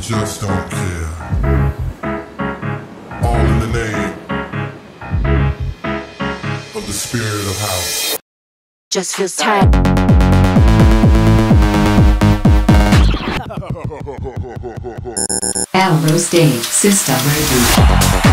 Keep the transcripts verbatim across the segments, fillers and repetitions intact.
just don't care. All in the name of the spirit of house. Just feels tight. Alvaro Stage System Reboot.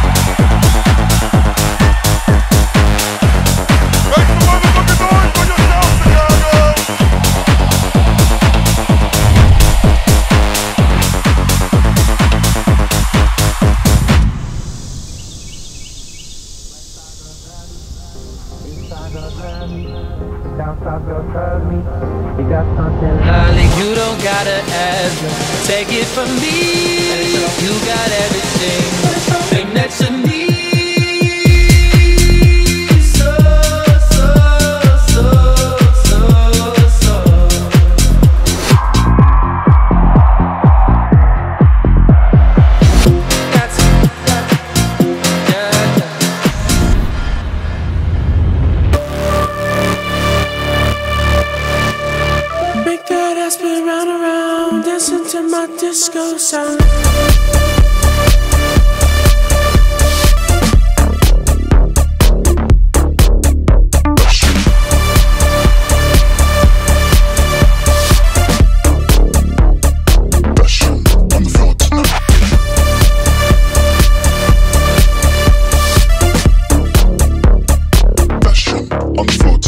Darling, you don't gotta ask me. Take it from me. You got everything. Thing that you need. So, so, so, so, so. That's, that's, yeah, yeah. Make that ass spin round and round, dancing to my disco sound. On the floor